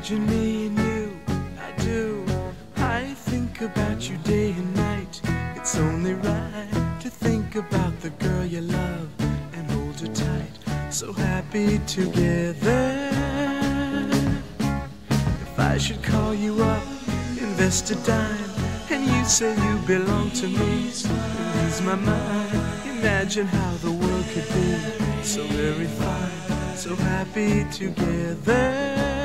Imagine me and you, I do. I think about you day and night. It's only right to think about the girl you love and hold her tight. So happy together. If I should call you up, invest a dime, and you say you belong to me, ease my mind. Imagine how the world could be so very fine, so happy together.